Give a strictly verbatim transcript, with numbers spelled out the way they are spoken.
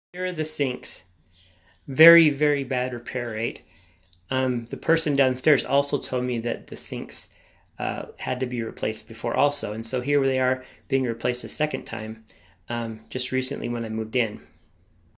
Here are the sinks. Very, very bad repair rate. Um, the person downstairs also told me that the sinks uh, had to be replaced before also. And so here they are being replaced a second time um, just recently when I moved in.